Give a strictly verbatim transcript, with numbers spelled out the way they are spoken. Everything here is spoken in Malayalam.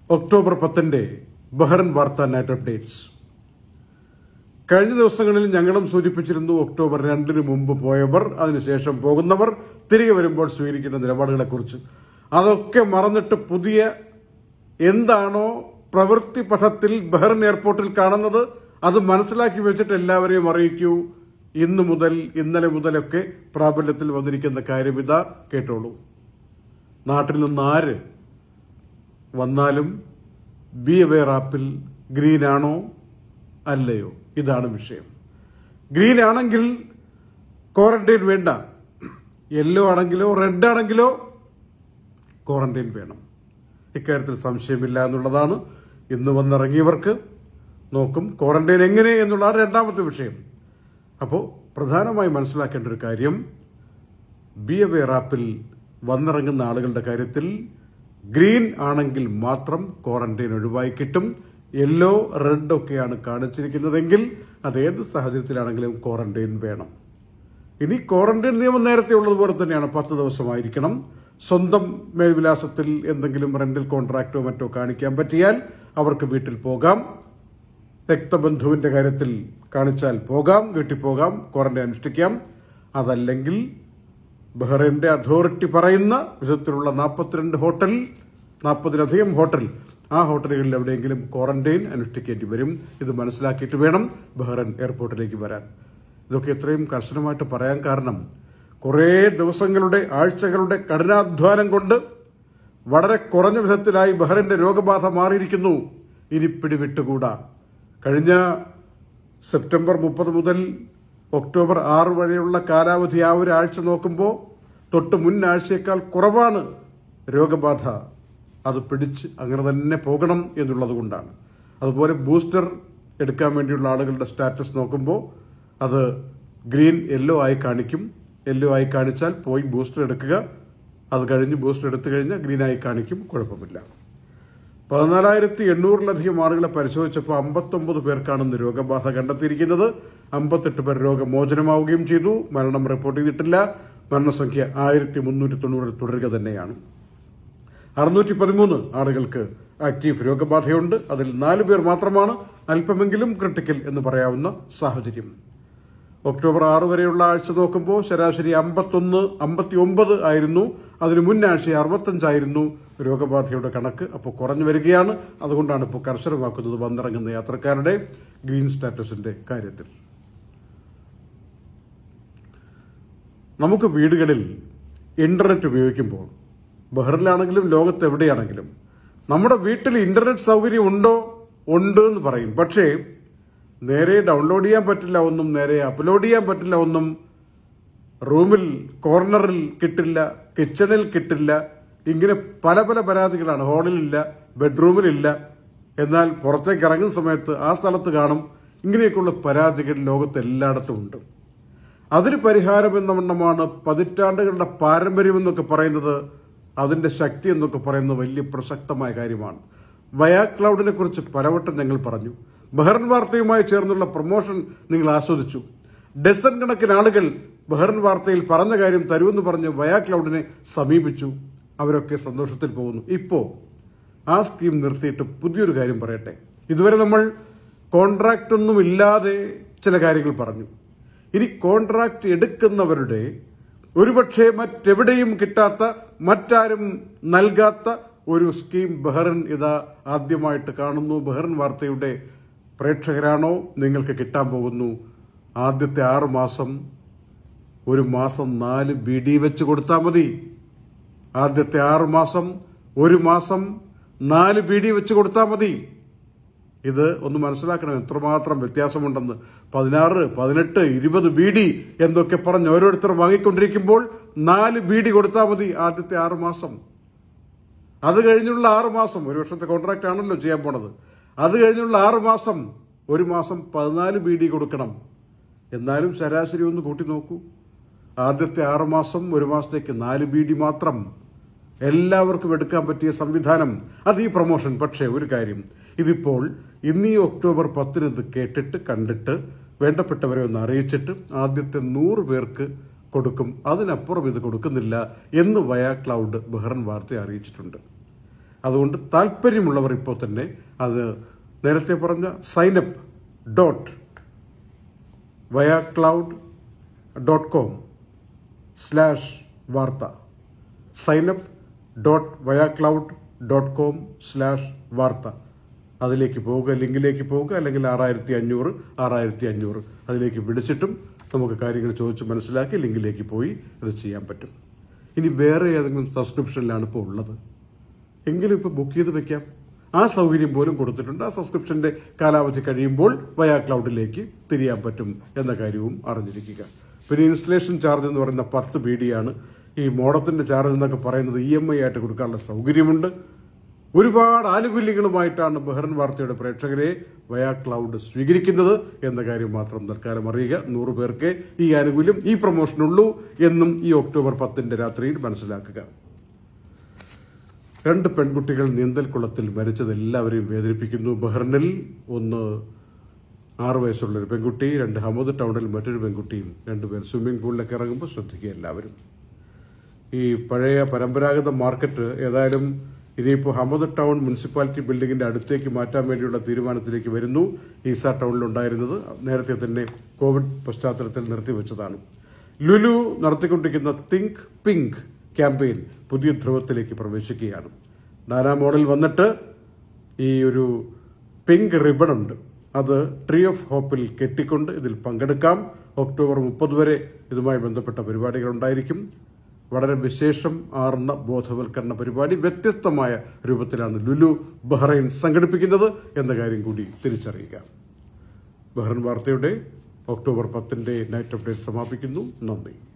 ഒക്ടോബർ പത്തിന്റെ ബഹ്റൈൻ വാർത്താ നൈറ്റ് അപ്ഡേറ്റ്സ്. കഴിഞ്ഞ ദിവസങ്ങളിൽ ഞങ്ങളും സൂചിപ്പിച്ചിരുന്നു, ഒക്ടോബർ രണ്ടിന് മുമ്പ് പോയവർ, അതിനുശേഷം പോകുന്നവർ തിരികെ വരുമ്പോൾ സ്വീകരിക്കേണ്ട നിലപാടുകളെക്കുറിച്ച്. അതൊക്കെ മറന്നിട്ട് പുതിയ എന്താണോ പ്രവൃത്തി പഥത്തിൽ ബഹ്റൈൻ എയർപോർട്ടിൽ കാണുന്നത് അത് മനസ്സിലാക്കി വെച്ചിട്ട് എല്ലാവരെയും അറിയിക്കൂ. ഇന്നു മുതൽ, ഇന്നലെ മുതലൊക്കെ പ്രാബല്യത്തിൽ വന്നിരിക്കുന്ന കാര്യം ഇതാ, കേട്ടോളൂ. നാട്ടിൽ നിന്ന് ആര് വന്നാലും ബി അവെയർ ആപ്പിൽ ഗ്രീൻ ആണോ അല്ലയോ, ഇതാണ് വിഷയം. ഗ്രീൻ ആണെങ്കിൽ ക്വാറന്റൈൻ വേണ്ട, യെല്ലോ ആണെങ്കിലോ റെഡ് ആണെങ്കിലോ ക്വാറന്റൈൻ വേണം. ഇക്കാര്യത്തിൽ സംശയമില്ല എന്നുള്ളതാണ് ഇന്ന് വന്നിറങ്ങിയവർക്ക്. നോക്കും ക്വാറന്റൈൻ എങ്ങനെ എന്നുള്ളതാണ് രണ്ടാമത്തെ വിഷയം. അപ്പോൾ പ്രധാനമായി മനസ്സിലാക്കേണ്ട ഒരു കാര്യം, ബി അവെയർ ആപ്പിൽ വന്നിറങ്ങുന്ന ആളുകളുടെ കാര്യത്തിൽ ഗ്രീൻ ആണെങ്കിൽ മാത്രം ക്വാറന്റൈൻ ഒഴിവായി കിട്ടും. യെല്ലോ റെഡ് ഒക്കെയാണ് കാണിച്ചിരിക്കുന്നതെങ്കിൽ അതേത് സാഹചര്യത്തിലാണെങ്കിലും ക്വാറന്റൈൻ വേണം. ഇനി ക്വാറന്റൈൻ നിയമം നേരത്തെ ഉള്ളതുപോലെ തന്നെയാണ്, പത്ത് ദിവസമായിരിക്കണം. സ്വന്തം മേൽവിലാസത്തിൽ എന്തെങ്കിലും റെന്റൽ കോൺട്രാക്റ്റോ മറ്റോ കാണിക്കാൻ പറ്റിയാൽ അവർക്ക് വീട്ടിൽ പോകാം. രക്തബന്ധുവിന്റെ കാര്യത്തിൽ കാണിച്ചാൽ പോകാം, വീട്ടിൽ പോകാം, ക്വാറന്റൈൻ അനുഷ്ഠിക്കാം. അതല്ലെങ്കിൽ ബഹ്റൈന്റെ അതോറിറ്റി പറയുന്ന വിധത്തിലുള്ള നാൽപ്പത്തിരണ്ട് ഹോട്ടൽ, നാൽപ്പതിലധികം ഹോട്ടൽ, ആ ഹോട്ടലുകളിൽ എവിടെയെങ്കിലും ക്വാറന്റൈൻ അനുഷ്ഠിക്കേണ്ടി വരും. ഇത് മനസ്സിലാക്കിയിട്ട് വേണം ബഹ്റൈൻ എയർപോർട്ടിലേക്ക് വരാൻ. ഇതൊക്കെ ഇത്രയും കർശനമായിട്ട് പറയാൻ കാരണം, കുറേ ദിവസങ്ങളുടെ ആഴ്ചകളുടെ കഠിനാധ്വാനം കൊണ്ട് വളരെ കുറഞ്ഞ വിധത്തിലായി ബഹ്റൈന്റെ രോഗബാധ മാറിയിരിക്കുന്നു. ഇനി പിടിവിട്ടുകൂടാ. കഴിഞ്ഞ സെപ്റ്റംബർ മുപ്പത് മുതൽ ഒക്ടോബർ ആറ് വരെയുള്ള കാലാവധി ആ ഒരു ആഴ്ച നോക്കുമ്പോൾ തൊട്ട് മുൻ ആഴ്ചയേക്കാൾ കുറവാണ് രോഗബാധ. അത് പിടിച്ച് അങ്ങനെ തന്നെ പോകണം എന്നുള്ളത് കൊണ്ടാണ്. അതുപോലെ ബൂസ്റ്റർ എടുക്കാൻ വേണ്ടിയുള്ള ആളുകളുടെ സ്റ്റാറ്റസ് നോക്കുമ്പോൾ അത് ഗ്രീൻ യെല്ലോ ആയി കാണിക്കും. യെല്ലോ ആയി കാണിച്ചാൽ പോയി ബൂസ്റ്റർ എടുക്കുക. അത് കഴിഞ്ഞ് ബൂസ്റ്റർ എടുത്തു കഴിഞ്ഞാൽ ഗ്രീൻ ആയി കാണിക്കും, കുഴപ്പമില്ല. പതിനാലായിരത്തി എണ്ണൂറിലധികം ആളുകളെ പരിശോധിച്ചപ്പോൾ അമ്പത്തൊമ്പത് പേർക്കാണ് ഇന്ന് രോഗബാധ കണ്ടെത്തിയിരിക്കുന്നത്. അമ്പത്തെട്ട് പേർ രോഗമോചനമാവുകയും ചെയ്തു. മരണം റിപ്പോർട്ട് ചെയ്തിട്ടില്ല. മരണസംഖ്യ ആയിരത്തി മുന്നൂറ്റി തൊണ്ണൂറിൽ തുടരുക തന്നെയാണ്. അറുന്നൂറ്റി പതിമൂന്ന് ആളുകൾക്ക് ആക്റ്റീവ് രോഗബാധയുണ്ട്. അതിൽ നാല് പേർ മാത്രമാണ് അല്പമെങ്കിലും ക്രിട്ടിക്കൽ എന്ന് പറയാവുന്ന സാഹചര്യം. ഒക്ടോബർ ആറ് വരെയുള്ള ആഴ്ച നോക്കുമ്പോൾ ശരാശരി അമ്പത്തൊന്ന് അമ്പത്തി ഒമ്പത് ആയിരുന്നു. അതിന് മുന്നാഴ്ച അറുപത്തഞ്ചായിരുന്നു രോഗബാധയുടെ കണക്ക്. അപ്പോൾ കുറഞ്ഞു വരികയാണ്. അതുകൊണ്ടാണ് ഇപ്പോൾ കർശനമാക്കുന്നത് വന്നിറങ്ങുന്ന യാത്രക്കാരുടെ ഗ്രീൻ സ്റ്റാറ്റസിന്റെ കാര്യത്തിൽ. നമുക്ക് വീടുകളിൽ ഇന്റർനെറ്റ് ഉപയോഗിക്കുമ്പോൾ, ബഹ്റൈനിലാണെങ്കിലും ലോകത്ത് എവിടെയാണെങ്കിലും, നമ്മുടെ വീട്ടിൽ ഇന്റർനെറ്റ് സൗകര്യം ഉണ്ടോ? ഉണ്ട് എന്ന് പറയും. പക്ഷേ നേരെ ഡൗൺലോഡ് ചെയ്യാൻ പറ്റില്ല ഒന്നും, നേരെ അപ്ലോഡ് ചെയ്യാൻ പറ്റില്ല ഒന്നും. റൂമിൽ കോർണറിൽ കിട്ടില്ല, കിച്ചണിൽ കിട്ടില്ല. ഇങ്ങനെ പല പല പരാതികളാണ്. ഹാളിലില്ല, ബെഡ്റൂമിലില്ല, എന്നാൽ പുറത്തേക്ക് ഇറങ്ങുന്ന സമയത്ത് ആ സ്ഥലത്ത് കാണും. ഇങ്ങനെയൊക്കെയുള്ള പരാതികൾ ലോകത്ത് എല്ലായിടത്തും ഉണ്ട്. അതിന് പരിഹാരം എന്ന വണ്ണമാണ് പതിറ്റാണ്ടുകളുടെ പാരമ്പര്യം എന്നൊക്കെ പറയുന്നത്. അതിന്റെ ശക്തി എന്നൊക്കെ പറയുന്നത് വലിയ പ്രസക്തമായ കാര്യമാണ്. വയാ ക്ലൗഡിനെ കുറിച്ച് പലവട്ടം ഞങ്ങൾ പറഞ്ഞു. ബഹ്റൈൻ വാർത്തയുമായി ചേർന്നുള്ള പ്രൊമോഷൻ നിങ്ങൾ ആസ്വദിച്ചു. ഡസൻ കണക്കിന് ആളുകൾ ബഹ്റൈൻ വാർത്തയിൽ പറഞ്ഞ കാര്യം തരുമെന്ന് പറഞ്ഞ് വയാ ക്ലൗഡിനെ സമീപിച്ചു. അവരൊക്കെ സന്തോഷത്തിൽ പോകുന്നു. ഇപ്പോ ആ സ്കീം നിർത്തിയിട്ട് പുതിയൊരു കാര്യം പറയട്ടെ. ഇതുവരെ നമ്മൾ കോൺട്രാക്റ്റ് ഒന്നും ഇല്ലാതെ ചില കാര്യങ്ങൾ പറഞ്ഞു. ഇനി കോൺട്രാക്ട് എടുക്കുന്നവരുടെ, ഒരുപക്ഷെ മറ്റെവിടെയും കിട്ടാത്ത, മറ്റാരും നൽകാത്ത ഒരു സ്കീം ബഹ്റൈൻ ഇതാ ആദ്യമായിട്ട് കാണുന്നു. ബഹ്റൈൻ വാർത്തയുടെ പ്രേക്ഷകരാണോ, നിങ്ങൾക്ക് കിട്ടാൻ പോകുന്നു. ആദ്യത്തെ ആറു മാസം ഒരു മാസം നാല് ബി ഡി വെച്ച് കൊടുത്താൽ മതി. ആദ്യത്തെ ആറു മാസം ഒരു മാസം നാല് ബി ഡി വെച്ച് കൊടുത്താൽ മതി. ഇത് ഒന്ന് മനസ്സിലാക്കണം, എത്രമാത്രം വ്യത്യാസമുണ്ടെന്ന്. പതിനാറ് പതിനെട്ട് ഇരുപത് ബി ഡി എന്തൊക്കെ പറഞ്ഞ് ഓരോരുത്തർ വാങ്ങിക്കൊണ്ടിരിക്കുമ്പോൾ നാല് ബി ഡി കൊടുത്താൽ മതി ആദ്യത്തെ ആറു മാസം. അത് കഴിഞ്ഞുള്ള ആറു മാസം, ഒരു വർഷത്തെ കോൺട്രാക്ട് ആണല്ലോ ചെയ്യാൻ പോണത്. അത് കഴിഞ്ഞുള്ള ആറു മാസം ഒരു മാസം പതിനാല് ബി ഡി കൊടുക്കണം. എന്നാലും ശരാശരി ഒന്ന് കൂട്ടി നോക്കൂ. ആദ്യത്തെ ആറു മാസം ഒരു മാസത്തേക്ക് നാല് ബി ഡി മാത്രം. എല്ലാവർക്കും എടുക്കാൻ പറ്റിയ സംവിധാനം, അത് ഈ പ്രൊമോഷൻ. പക്ഷേ ഒരു കാര്യം, ഇതിപ്പോൾ ഇന്നീ ഒക്ടോബർ പത്തിന് ഇത് കേട്ടിട്ട് കണ്ടിട്ട് വേണ്ടപ്പെട്ടവരെ ഒന്ന് അറിയിച്ചിട്ട് ആദ്യത്തെ നൂറ് പേർക്ക് കൊടുക്കും. അതിനപ്പുറം ഇത് കൊടുക്കുന്നില്ല എന്ന് വയാ ക്ലൗഡ് ബഹ്റൈൻ വാർത്തയെ അറിയിച്ചിട്ടുണ്ട്. അതുകൊണ്ട് താല്പര്യമുള്ളവർ ഇപ്പോൾ തന്നെ അത് നേരത്തെ പറഞ്ഞ signup dot via cloud dot com slash വാർത്ത signup dot via cloud dot com slash വാർത്ത അതിലേക്ക് പോവുക, ലിങ്കിലേക്ക് പോവുക, അല്ലെങ്കിൽ ആറായിരത്തി അഞ്ഞൂറ് ആറായിരത്തി അഞ്ഞൂറ് അതിലേക്ക് വിളിച്ചിട്ടും നമുക്ക് കാര്യങ്ങൾ ചോദിച്ച് മനസ്സിലാക്കി ലിങ്കിലേക്ക് പോയി അത് ചെയ്യാൻ പറ്റും. ഇനി വേറെ ഏതെങ്കിലും സബ്സ്ക്രിപ്ഷനിലാണ് ഇപ്പോൾ ഉള്ളത് എങ്കിലും ഇപ്പോൾ ബുക്ക് ചെയ്ത് വെക്കാം. ആ സൗകര്യം പോലും കൊടുത്തിട്ടുണ്ട്. ആ സബ്സ്ക്രിപ്ഷന്റെ കാലാവധി കഴിയുമ്പോൾ വയാ ക്ലൗഡിലേക്ക് തിരിയാൻ പറ്റും എന്ന കാര്യവും അറിഞ്ഞിരിക്കുക. പിന്നെ ഇൻസ്റ്റലേഷൻ ചാർജ് എന്ന് പറയുന്ന പത്ത് ബി ഡി ആണ്. ഈ മോഡത്തിന്റെ ചാർജ് എന്നൊക്കെ പറയുന്നത് ഇ എം ഐ ആയിട്ട് കൊടുക്കാനുള്ള സൗകര്യമുണ്ട്. ഒരുപാട് ആനുകൂല്യങ്ങളുമായിട്ടാണ് ബഹ്റൻ വാർത്തയുടെ പ്രേക്ഷകരെ വയാ ക്ലൗഡ് സ്വീകരിക്കുന്നത് എന്ന കാര്യം മാത്രം തൽക്കാലം അറിയുക. നൂറ് പേർക്ക് ഈ ആനുകൂല്യം, ഈ പ്രൊമോഷനുള്ളൂ എന്നും ഈ ഒക്ടോബർ പത്തിന്റെ രാത്രിയിൽ മനസ്സിലാക്കുക. രണ്ട് പെൺകുട്ടികൾ നീന്തൽക്കുളത്തിൽ മരിച്ചത് എല്ലാവരെയും വേദനിപ്പിക്കുന്നു. ബഹ്റിനിൽ ഒന്ന് ആറു വയസ്സുള്ള ഒരു പെൺകുട്ടി, രണ്ട് ഹമദ് ടൗണിൽ മറ്റൊരു പെൺകുട്ടിയും, രണ്ടുപേർ സ്വിമ്മിംഗ് പൂളിലൊക്കെ ഇറങ്ങുമ്പോൾ ശ്രദ്ധിക്കുക എല്ലാവരും. ഈ പഴയ പരമ്പരാഗത മാർക്കറ്റ് ഏതായാലും ഇനിയിപ്പോൾ ഹമദ് ടൗൺ മുനിസിപ്പാലിറ്റി ബിൽഡിംഗിന്റെ അടുത്തേക്ക് മാറ്റാൻ വേണ്ടിയുള്ള തീരുമാനത്തിലേക്ക് വരുന്നു. ഈസ ടൗണിലുണ്ടായിരുന്നത് നേരത്തെ തന്നെ കോവിഡ് പശ്ചാത്തലത്തിൽ നിർത്തിവെച്ചതാണ്. ലുലു നടത്തിക്കൊണ്ടിരിക്കുന്ന തിങ്ക് പിങ്ക് ക്യാമ്പയിൻ പുതിയ ധ്രുവത്തിലേക്ക് പ്രവേശിക്കുകയാണ്. നാനാ മോഡൽ വന്നിട്ട് ഈ ഒരു പിങ്ക് റിബൺ ഉണ്ട്, അത് ട്രീ ഓഫ് ഹോപ്പിൽ കെട്ടിക്കൊണ്ട് ഇതിൽ പങ്കെടുക്കാം. ഒക്ടോബർ മുപ്പത് വരെ ഇതുമായി ബന്ധപ്പെട്ട പരിപാടികൾ ഉണ്ടായിരിക്കും. വളരെ വിശേഷം ആർന്ന ബോധവൽക്കരണ പരിപാടി വ്യത്യസ്തമായ രൂപത്തിലാണ് ലുലു ബഹ്റൈൻ സംഘടിപ്പിക്കുന്നത് എന്ന കാര്യം കൂടി തിരിച്ചറിയുക. ബഹ്റൈൻ വാർത്തയുടെ ഒക്ടോബർ പത്തിന്റെ നൈറ്റ് അപ്ഡേറ്റ് സമാപിക്കുന്നു. നന്ദി.